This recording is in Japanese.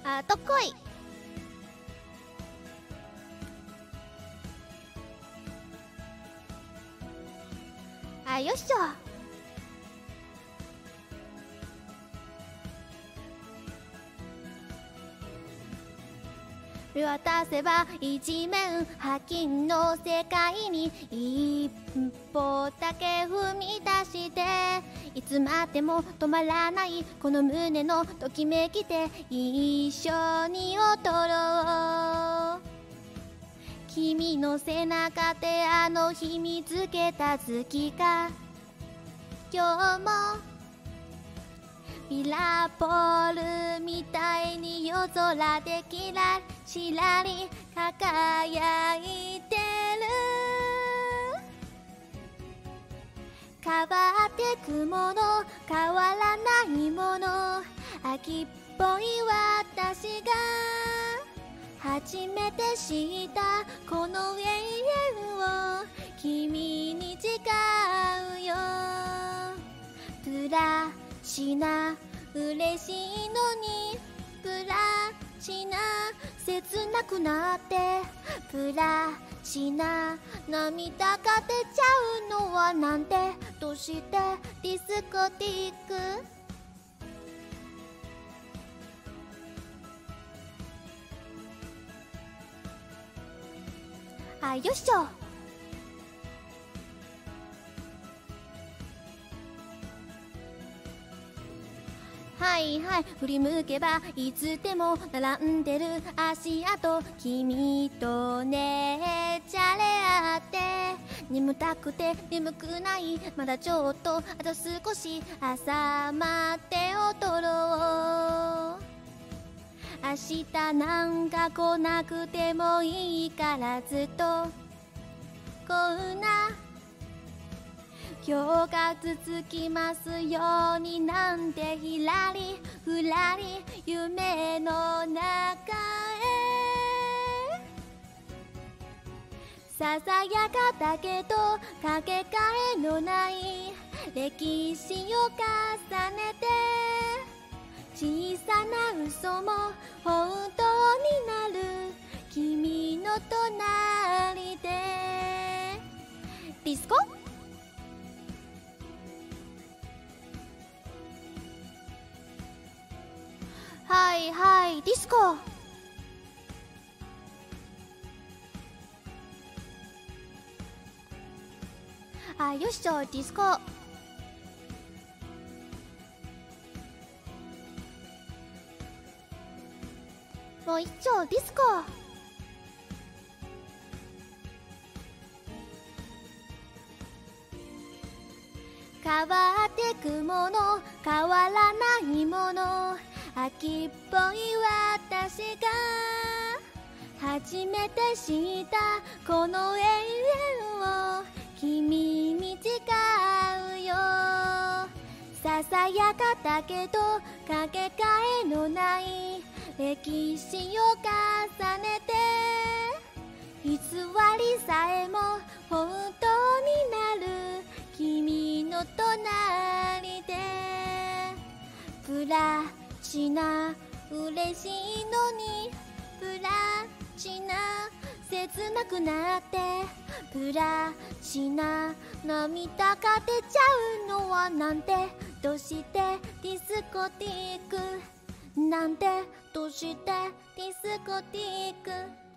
あとこい。あ、よいしょ。見渡せば一面破金の世界に一歩だけ踏み出して、いつまでも止まらないこの胸のときめきで一緒に踊ろう。君の背中であの日見つけた月が今日もミラーボールみたいに夜空でキラキラリ輝いてる。変わってくもの変わらないもの、秋っぽい私が初めて知ったこの永遠を君に誓うよ。プラチナ嬉しいのにプラチナ切なくなって、プラチナ涙が出ちゃうのはなんて、どうしてディスコティック。あ、よいしょ。はいはい、振り向けばいつでも並んでる足跡、君とねじゃれ合って、眠たくて眠くない、まだちょっとあと少し、朝まで踊ろう。明日なんか来なくてもいいからずっとこんな今日が続きますようになんて、ひらりふらり夢の中へ、ささやかだけどかけがえのない歴史を重ねて、小さな嘘も本当になる君の隣で。ディスコ？はいはい、ディスコ。あ、よっしょ、ディスコ。もう一丁ディスコ。変わってくもの変わらないもの、秋っぽい私が初めて知ったこの永遠を君に誓うよ。ささやかだけどかけがえのない歴史を重ねて、偽りさえも本当になる君の隣で。プラチナ嬉しいのにプラチナ切なくなって、プラチナ涙が出ちゃうのはなんて、どうしてディスコティックなんて、どうしてディスコティック。